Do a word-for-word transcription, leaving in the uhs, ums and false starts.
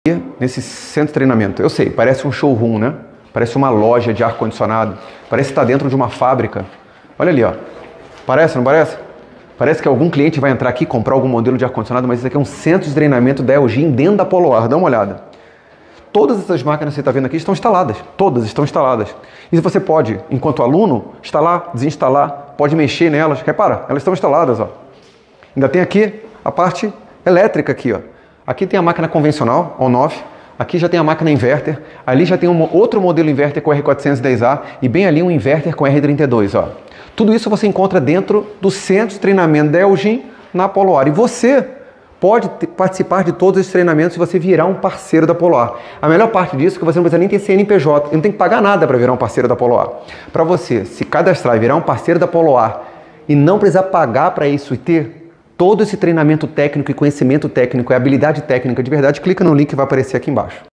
Nesse centro de treinamento. Eu sei, parece um showroom, né? Parece uma loja de ar-condicionado. Parece estar dentro de uma fábrica. Olha ali, ó. Parece, não parece? Parece que algum cliente vai entrar aqui e comprar algum modelo de ar-condicionado, mas isso aqui é um centro de treinamento da Elgin dentro da Poloar. Dá uma olhada. Todas essas máquinas que você está vendo aqui estão instaladas. Todas estão instaladas. E você pode, enquanto aluno, instalar, desinstalar, pode mexer nelas. Repara, elas estão instaladas, ó. Ainda tem aqui a parte elétrica aqui, ó. Aqui tem a máquina convencional, on-off. Aqui já tem a máquina inverter. Ali já tem um outro modelo inverter com R quatrocentos e dez A. E bem ali um inverter com R trinta e dois. Ó. Tudo isso você encontra dentro do centro de treinamento da Elgin na Poloar. E você pode participar de todos esses treinamentos se você virar um parceiro da Poloar. A melhor parte disso é que você não precisa nem ter C N P J. Não tem que pagar nada para virar um parceiro da Poloar. Para você se cadastrar e virar um parceiro da Poloar e não precisar pagar para isso e ter todo esse treinamento técnico e conhecimento técnico e habilidade técnica de verdade, clica no link que vai aparecer aqui embaixo.